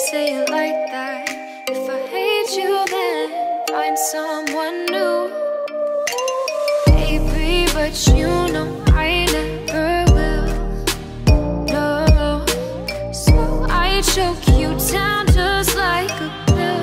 say it like that. If I hate you, then find someone new. Baby, but you know I never will. No, so I choke you down just like a pill.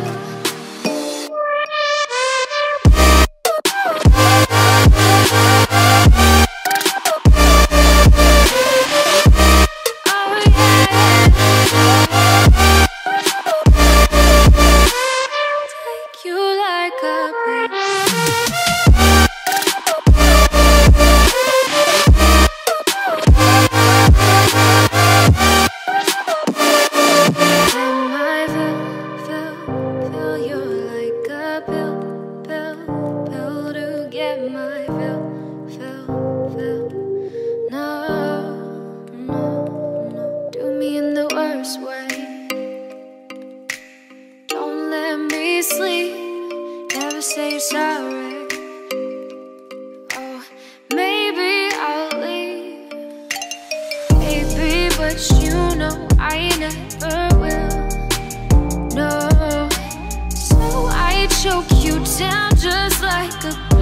Sleep, never say you're sorry. Oh, maybe I'll leave, baby, but you know I never will. No, so I choke you down just like a